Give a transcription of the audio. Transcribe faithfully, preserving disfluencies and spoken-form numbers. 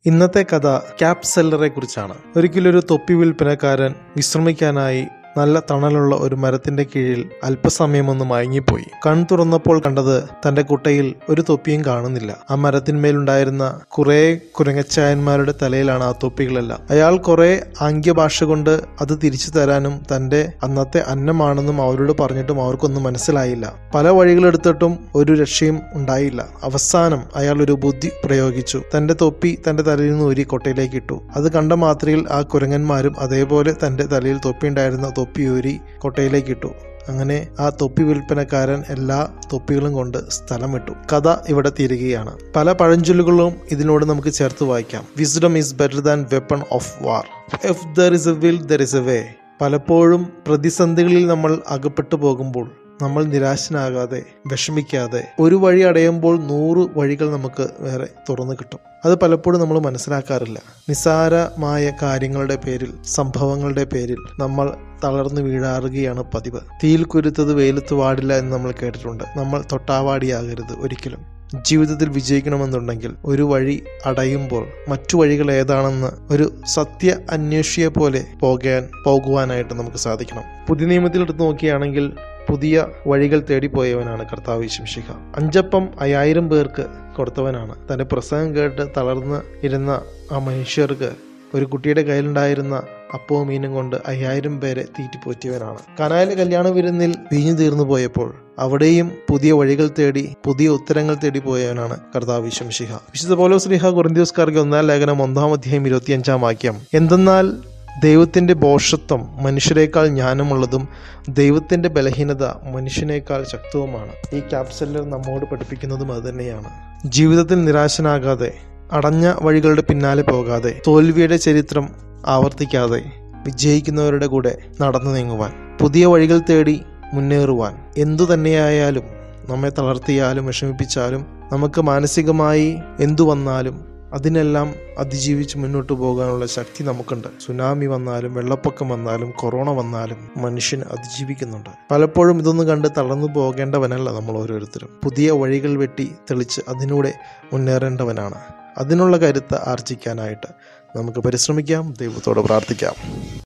ഇന്നത്തെ കഥ ക്യാപ് സെല്ലറെ കുറിച്ചാണ്. ഒരിക്കലൊരു തൊപ്പി വിൽപ്പനക്കാരൻ വിശ്രമിക്കാനായി നല്ല തണലുള്ള ഒരു മരത്തിന്റെ കീഴിൽ അല്പസമയം ഒന്ന് മയങ്ങിപ്പോയി. കൺ തുറന്നപ്പോൾ കണ്ടത് തന്റെ കുട്ടയിൽ ഒരു തൊപ്പിയും കാണുന്നില്ല. ആ മരത്തിന്മേലുണ്ടായിരുന്ന കുറെ കുരങ്ങച്ചായന്മാരുടെ തലയിലാണ് ആ തൊപ്പികളെല്ലാം. അയാൾ കുറെ ആംഗ്യഭാഷ കൊണ്ട് അത് തിരിച്ചു തരാനും തന്റെ അന്നത്തെ അന്നമാണെന്നും അവരോട് പറഞ്ഞിട്ടും അവർക്കൊന്നും മനസ്സിലായില്ല. പല വഴികളെടുത്തിട്ടും ഒരു രക്ഷയും ഉണ്ടായില്ല. അവസാനം അയാൾ ഒരു ബുദ്ധി പ്രയോഗിച്ചു. തന്റെ തൊപ്പി തന്റെ തലയിൽ നിന്ന് ഊരി കൊട്ടയിലേക്ക് ഇട്ടു. അത് കണ്ട മാത്രയിൽ ആ കുരങ്ങന്മാരും അതേപോലെ തന്റെ തലയിൽ തൊപ്പി ഉണ്ടായിരുന്ന തൊപ്പിയൂരി കൊട്ടയിലേക്ക് ഇട്ടു. അങ്ങനെ ആ തൊപ്പി വിൽപ്പനക്കാരൻ എല്ലാ തൊപ്പികളും കൊണ്ട് സ്ഥലം വിട്ടു. കഥ ഇവിടെ തീരുകയാണ്. പല പഴഞ്ചൊല്ലുകളും ഇതിനോട് നമുക്ക് ചേർത്ത് വായിക്കാം. Wisdom is better than weapon of war. If there is a will there is a way. പലപ്പോഴും പ്രതിസന്ധികളിൽ നമ്മൾ അകപ്പെട്ടു പോകുമ്പോൾ നമ്മൾ നിരാശനാകാതെ വിഷമിക്കാതെ ഒരു വഴി അടയുമ്പോൾ നൂറ് വഴികൾ നമുക്ക് വേറെ തുറന്നു കിട്ടും. അത് പലപ്പോഴും നമ്മൾ മനസ്സിലാക്കാറില്ല. നിസ്സാരമായ കാര്യങ്ങളുടെ പേരിൽ, സംഭവങ്ങളുടെ പേരിൽ നമ്മൾ തളർന്നു വീഴാറുകയാണ് പതിവ്. തീയിൽ കുരുത്തത് വെയിലത്ത് വാടില്ല എന്ന് നമ്മൾ കേട്ടിട്ടുണ്ട്. നമ്മൾ തൊട്ടാവാടിയാകരുത് ഒരിക്കലും. ജീവിതത്തിൽ വിജയിക്കണമെന്നുണ്ടെങ്കിൽ ഒരു വഴി അടയുമ്പോൾ മറ്റു വഴികൾ ഏതാണെന്ന് ഒരു സത്യ അന്വേഷിയെ പോലെ പോകാൻ പോകുവാനായിട്ട് നമുക്ക് സാധിക്കണം. പുതിയ നിയമത്തിൽ എടുത്ത് നോക്കുകയാണെങ്കിൽ പുതിയ വഴികൾ തേടിപ്പോയവനാണ് കർത്താവ് ശിംശിഹ. അഞ്ചപ്പം അയ്യായിരം പേർക്ക് കൊടുത്തവനാണ്. തന്റെ പ്രസംഗം കേട്ട് തളർന്ന് ഇരുന്ന ആ മനുഷ്യർക്ക് ഒരു കുട്ടിയുടെ കയ്യിലുണ്ടായിരുന്ന അപ്പവും മീനും കൊണ്ട് അയ്യായിരം പേരെ തീറ്റിപ്പോറ്റിയവനാണ്. കനായിലെ കല്യാണ വിരുന്നിൽ വീഞ്ഞു തീർന്നു പോയപ്പോൾ അവിടെയും പുതിയ വഴികൾ തേടി പുതിയ ഉത്തരങ്ങൾ തേടി പോയവനാണ് കർത്താവ് ശിംശിഹ. വിശുദ്ധ പൗലോസ് ശ്ലീഹ കൊരിന്ത്യക്കാർക്ക് ഒന്നാം ലേഖനം ഒന്നാം അധ്യായം ഇരുപത്തിയഞ്ചാം വാക്യം: എന്തെന്നാൽ ദൈവത്തിന്റെ ഭോഷത്വം മനുഷ്യരെക്കാൾ ജ്ഞാനമുള്ളതും ദൈവത്തിന്റെ ബലഹീനത മനുഷ്യനേക്കാൾ ശക്തവുമാണ്. ഈ ക്യാപ് സെല്ലർ നമ്മോട് പഠിപ്പിക്കുന്നതും അത് തന്നെയാണ്. ജീവിതത്തിൽ നിരാശനാകാതെ, അടഞ്ഞ വഴികളുടെ പിന്നാലെ പോകാതെ, തോൽവിയുടെ ചരിത്രം ആവർത്തിക്കാതെ വിജയിക്കുന്നവരുടെ കൂടെ നടന്നു നീങ്ങുവാൻ, പുതിയ വഴികൾ തേടി മുന്നേറുവാൻ, എന്തു തന്നെയായാലും നമ്മെ തളർത്തിയാലും വിഷമിപ്പിച്ചാലും നമുക്ക് മാനസികമായി എന്തു വന്നാലും അതിനെല്ലാം അതിജീവിച്ച് മുന്നോട്ട് പോകാനുള്ള ശക്തി നമുക്കുണ്ട്. സുനാമി വന്നാലും വെള്ളപ്പൊക്കം വന്നാലും കൊറോണ വന്നാലും മനുഷ്യൻ അതിജീവിക്കുന്നുണ്ട്. പലപ്പോഴും ഇതൊന്നും കണ്ട് തളർന്നു പോകേണ്ടവനല്ല നമ്മൾ ഓരോരുത്തരും. പുതിയ വഴികൾ വെട്ടി തെളിച്ച് അതിലൂടെ മുന്നേറേണ്ടവനാണ്. അതിനുള്ള കരുത്ത് ആർജിക്കാനായിട്ട് നമുക്ക് പരിശ്രമിക്കാം, ദൈവത്തോട് പ്രാർത്ഥിക്കാം.